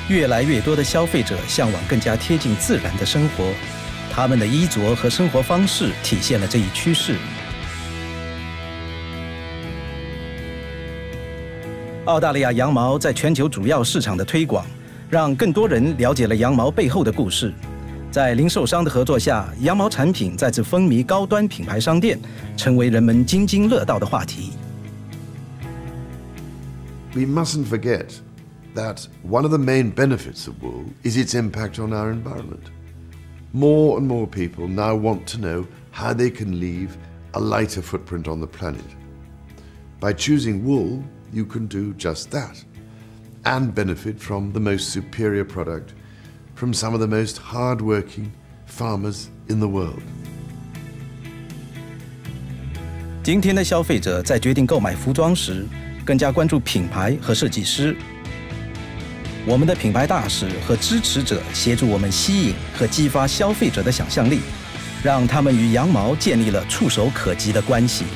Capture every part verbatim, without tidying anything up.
越来越多的消费者向往更加贴近自然的生活，他们的衣着和生活方式体现了这一趋势。澳大利亚羊毛在全球主要市场的推广，让更多人了解了羊毛背后的故事。在零售商的合作下，羊毛产品再次风靡高端品牌商店，成为人们津津乐道的话题。 We mustn't forget that one of the main benefits of wool is its impact on our environment. More and more people now want to know how they can leave a lighter footprint on the planet. By choosing wool, you can do just that and benefit from the most superior product from some of the most hard-working farmers in the world. 今天的消费者在决定购买服装时，更加关注品牌和设计师。我们的品牌大使和支持者协助我们吸引和激发消费者的想象力，让他们与羊毛建立了触手可及的关系。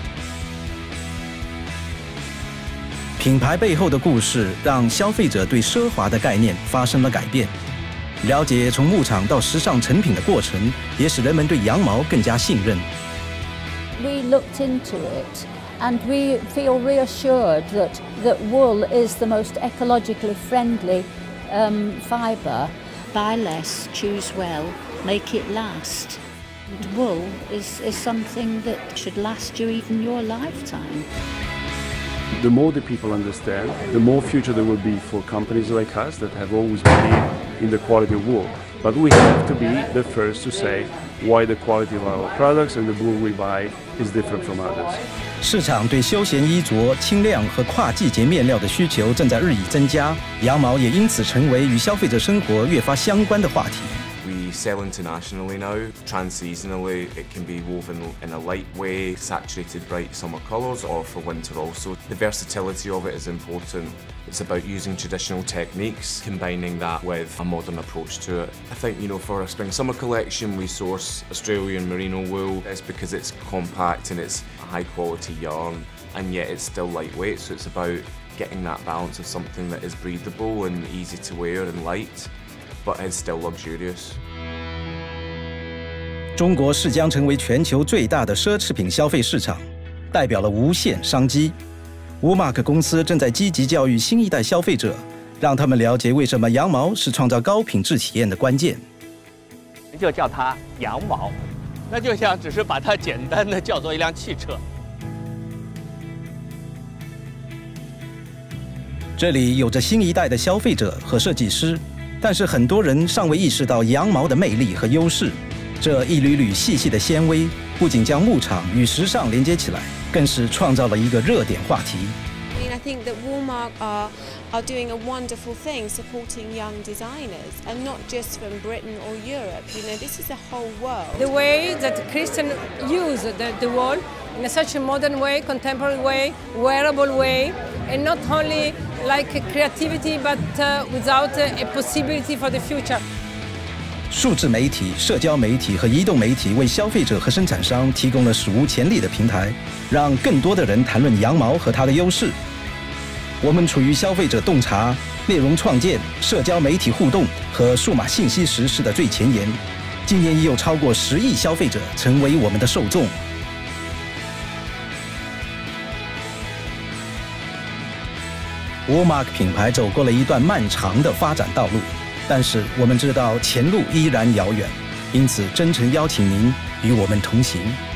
品牌背后的故事让消费者对奢华的概念发生了改变。了解从牧场到时尚成品的过程，也使人们对羊毛更加信任。 We looked into it, and we feel reassured that that wool is the most ecologically friendly um, fibre. Buy less, choose well, make it last. And wool is is something that should last you even your lifetime. The more the people understand, the more future there will be for companies like us that have always believed in the quality of wool. But we have to be the first to say why the quality of our products and the wool we buy is different from others. 市场对休闲衣着、轻量和跨季节面料的需求正在日益增加，羊毛也因此成为与消费者生活越发相关的话题。 We sell internationally now. Trans-seasonally, it can be woven in a light way, saturated bright summer colours, or for winter also. The versatility of it is important. It's about using traditional techniques, combining that with a modern approach to it. I think, you know, for our spring-summer collection, we source Australian merino wool. It's because it's compact and it's a high-quality yarn, and yet it's still lightweight, so it's about getting that balance of something that is breathable and easy to wear and light, but is still luxurious. 中国势将成为全球最大的奢侈品消费市场，代表了无限商机。Woolmark 公司正在积极教育新一代消费者，让他们了解为什么羊毛是创造高品质体验的关键。 就叫它羊毛，那就像只是把它简单的叫做一辆汽车。 这里有着新一代的消费者和设计师，但是很多人尚未意识到羊毛的魅力和优势。这一缕缕细细的纤维，不仅将牧场与时尚连接起来，更是创造了一个热点话题。 I mean, I think that Woolmark are are doing a wonderful thing, supporting young designers, and not just from Britain or Europe. You know, this is the whole world. The way that Christian use the, the wool in a such a modern way, contemporary way, wearable way, and not only like a creativity, but uh, without a, a possibility for the future. 数字媒体、社交媒体和移动媒体为消费者和生产商提供了史无前例的平台，让更多的人谈论羊毛和它的优势。我们处于消费者洞察、内容创建、社交媒体互动和数码信息实施的最前沿。今年已有超过十亿消费者成为我们的受众。Woolmark 品牌走过了一段漫长的发展道路。但是我们知道前路依然遥远，因此真诚邀请您与我们同行。